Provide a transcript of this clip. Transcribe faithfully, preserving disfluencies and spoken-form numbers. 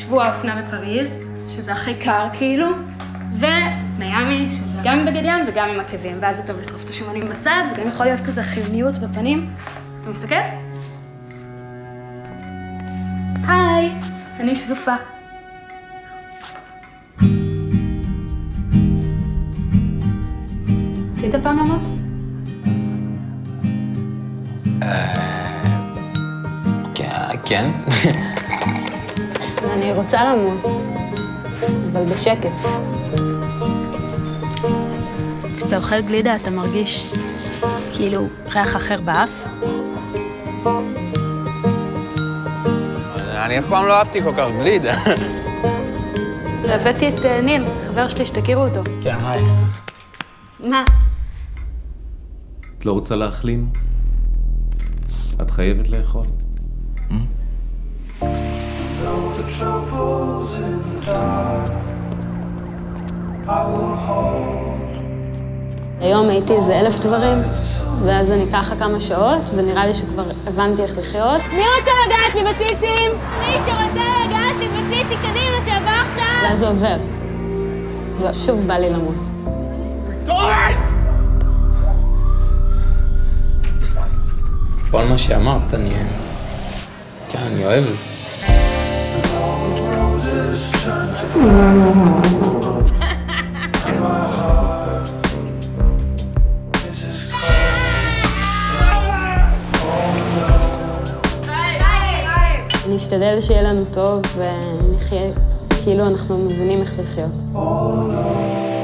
שבוע האופנה בפריז, שזה הכי קר כאילו, ומיימי, שזה גם עם בגד ים וגם עם עקבים, ואז זה טוב לשרוף את השומנים בצד, וגם יכול להיות כזה חיוניות בפנים. אתה מסתכל? היי, אני שזופה. רצית פעם למות? כן. אני רוצה למות, אבל בשקט. כשאתה אוכל גלידה אתה מרגיש כאילו ריח אחר באף. אני אף פעם לא אהבתי כל כך גלידה. הבאתי את ניל, חבר שלי שתכירו אותו. כן, היי. מה? את לא רוצה להחלים? את חייבת לאכול. היום הייתי איזה אלף דברים, ואז אני ככה כמה שעות, ונראה לי שכבר הבנתי איך לחיות. מי רוצה לגעת לי בציצים? מי שרוצה לגעת לי בציצי קדימה שעבר עכשיו? ואז זה עובר, ושוב בא לי למות. כל מה שאמרת, אני... כן, אני אוהב. אני אשתדל שיהיה לנו טוב ונחיה כאילו אנחנו מבינים איך לחיות.